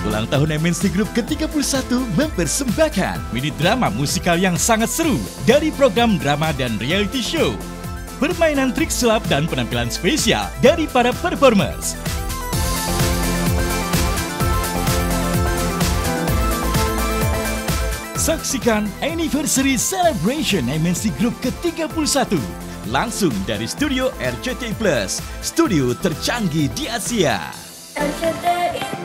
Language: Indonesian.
Ulang tahun MNC Group ke-31 mempersembahkan mini drama musikal yang sangat seru dari program drama dan reality show. Permainan trik sulap dan penampilan spesial dari para performers. Saksikan Anniversary Celebration MNC Group ke-31 langsung dari studio RCTI Plus, studio tercanggih di Asia. RCTI